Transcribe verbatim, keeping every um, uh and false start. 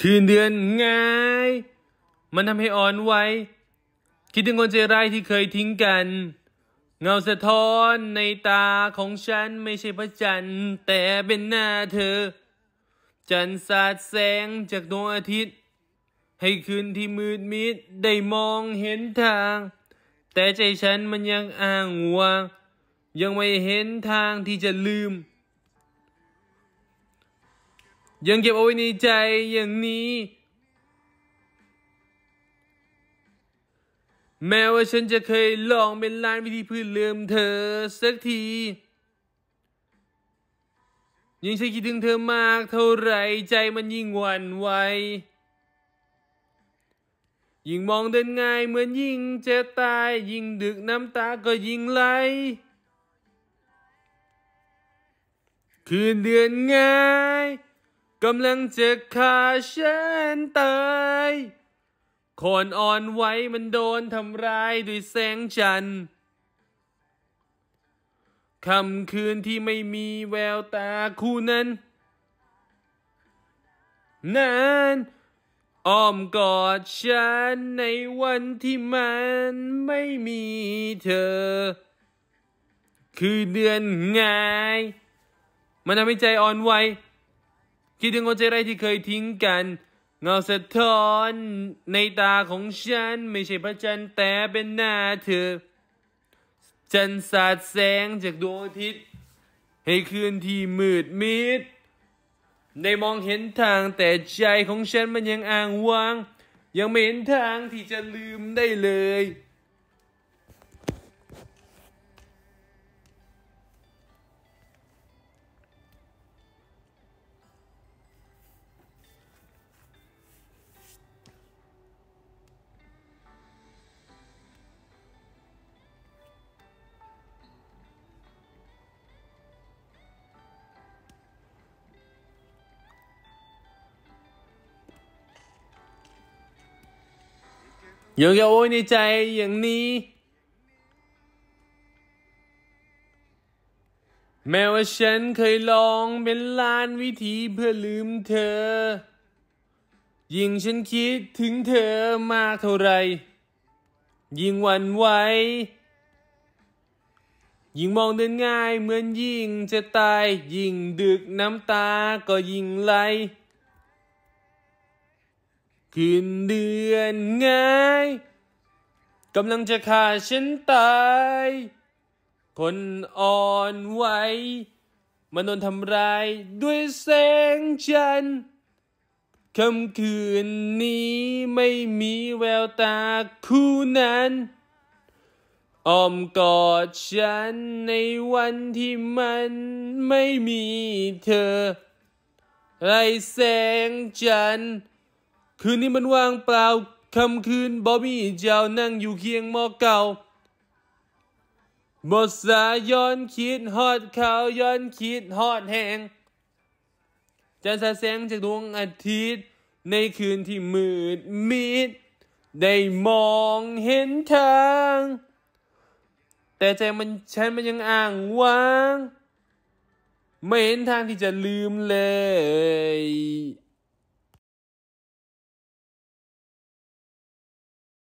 คืนเดือนง่ายมันทำให้อ่อนไหวคิดถึงคนใจร้ายที่เคยทิ้งกันเงาสะท้อนในตาของฉันไม่ใช่พระจันทร์แต่เป็นหน้าเธอจันทร์สาดแสงจากดวงอาทิตย์ให้คืนที่มืดมิดได้มองเห็นทางแต่ใจฉันมันยังอ้างว้างยังไม่เห็นทางที่จะลืมยังเก็บเอาไว้ในใจอย่างนี้แม้ว่าฉันจะเคยลองเป็นล้านวิธีเพื่อลืมเธอสักทียิ่งฉันคิดถึงเธอมากเท่าไรใจมันยิ่งหวั่นไหวยิ่งมองเดินง่ายเหมือนยิ่งจะตายยิ่งดึกน้ำตาก็ยิ่งไหลคืนเดือนง่ายกำลังจะฆ่าฉันตายคนอ่อนไหวมันโดนทำร้ายด้วยแสงจันทร์ค่ำคืนที่ไม่มีแววตาคู่นั้นนานอ้อมกอดฉันในวันที่มันไม่มีเธอคือเดือนง่ายมันทำให้ใจอ่อนไหวคิดถึงคนใจร้ายที่เคยทิ้งกันเงาสะท้อนในตาของฉันไม่ใช่พระจันทร์แต่เป็นหน้าเธอจันทร์สาดแสงจากดวงอาทิตย์ให้คืนที่มืดมิดได้มองเห็นทางแต่ใจของฉันมันยังอ้างว้างยังไม่เห็นทางที่จะลืมได้เลยยังเอาไว้ในใจอย่างนี้แม้ว่าฉันเคยลองเป็นล้านวิธีเพื่อลืมเธอยิ่งฉันคิดถึงเธอมากเท่าไรยิ่งหวั่นไหวยิ่งมองเดินง่ายเหมือนยิ่งจะตายยิ่งดึกน้ำตาก็ยิ่งไหลคืนเดือนง่ายกำลังจะฆ่าฉันตายคนอ่อนไหวมันโดนทำร้ายด้วยแสงจันทร์ค่ำคืนนี้ไม่มีแววตาคู่นั้นอ้อมกอดฉันในวันที่มันไม่มีเธอไร้แสงจันทร์คืนนี้มันว่างเปล่าค่ำคืนบ่มีเจ้านั่งอยู่เคียงหม้อเก่าบทสาย้อนคิดฮอดเขาย้อนคิดฮอดแหงจันทร์สาดแสงจากดวงอาทิตย์ในคืนที่มืดมิดได้มองเห็นทางแต่ใจมันฉันมันยังอ้างว้างไม่เห็นทางที่จะลืมเลย